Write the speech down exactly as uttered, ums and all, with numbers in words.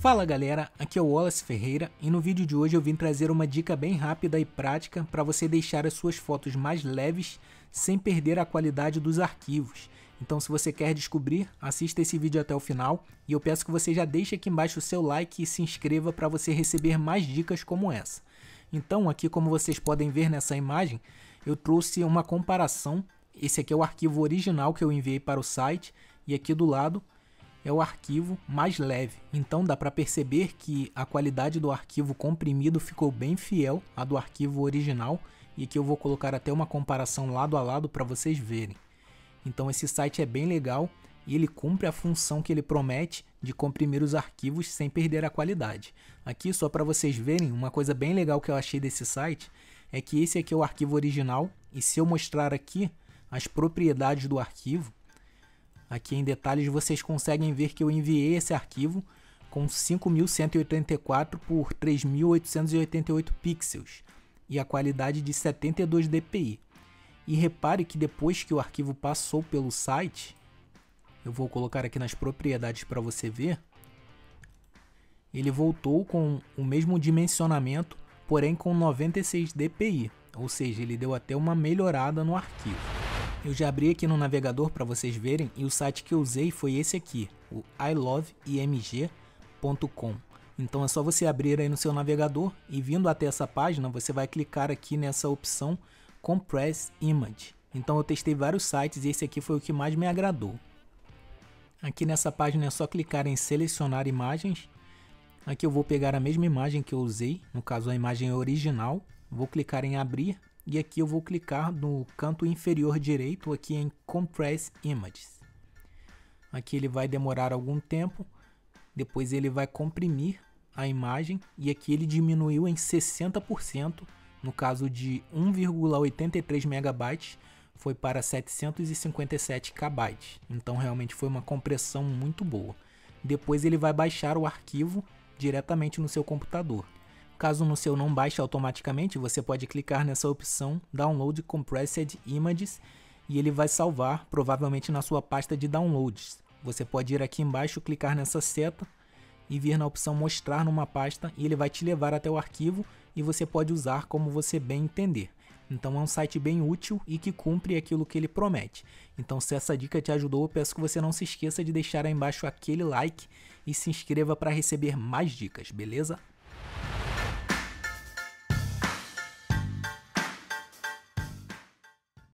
Fala galera, aqui é o Wallace Ferreira e no vídeo de hoje eu vim trazer uma dica bem rápida e prática para você deixar as suas fotos mais leves sem perder a qualidade dos arquivos. Então se você quer descobrir, assista esse vídeo até o final e eu peço que você já deixe aqui embaixo o seu like e se inscreva para você receber mais dicas como essa. Então aqui, como vocês podem ver nessa imagem, eu trouxe uma comparação. Esse aqui é o arquivo original que eu enviei para o site e aqui do lado é o arquivo mais leve. Então dá para perceber que a qualidade do arquivo comprimido ficou bem fiel à do arquivo original, e aqui eu vou colocar até uma comparação lado a lado para vocês verem. Então esse site é bem legal e ele cumpre a função que ele promete de comprimir os arquivos sem perder a qualidade. Aqui, só para vocês verem, uma coisa bem legal que eu achei desse site é que esse aqui é o arquivo original, e se eu mostrar aqui as propriedades do arquivo, aqui em detalhes vocês conseguem ver que eu enviei esse arquivo com cinco mil cento e oitenta e quatro por três mil oitocentos e oitenta e oito pixels e a qualidade de setenta e dois dpi. E repare que depois que o arquivo passou pelo site, eu vou colocar aqui nas propriedades para você ver, ele voltou com o mesmo dimensionamento, porém com noventa e seis dpi, ou seja, ele deu até uma melhorada no arquivo. Eu já abri aqui no navegador para vocês verem, e o site que eu usei foi esse aqui, o i love img ponto com. Então é só você abrir aí no seu navegador e, vindo até essa página, você vai clicar aqui nessa opção Compress Image. Então eu testei vários sites e esse aqui foi o que mais me agradou. Aqui nessa página é só clicar em selecionar imagens. Aqui eu vou pegar a mesma imagem que eu usei, no caso a imagem original, vou clicar em abrir. E aqui eu vou clicar no canto inferior direito aqui em Compress Images. Aqui ele vai demorar algum tempo, depois ele vai comprimir a imagem e aqui ele diminuiu em sessenta por cento, no caso de um vírgula oitenta e três megabytes foi para setecentos e cinquenta e sete kbytes. Então realmente foi uma compressão muito boa. Depois ele vai baixar o arquivo diretamente no seu computador. Caso no seu não baixe automaticamente, você pode clicar nessa opção Download Compressed Images e ele vai salvar, provavelmente na sua pasta de downloads. Você pode ir aqui embaixo, clicar nessa seta e vir na opção Mostrar numa pasta, e ele vai te levar até o arquivo e você pode usar como você bem entender. Então é um site bem útil e que cumpre aquilo que ele promete. Então, se essa dica te ajudou, eu peço que você não se esqueça de deixar aí embaixo aquele like e se inscreva para receber mais dicas, beleza?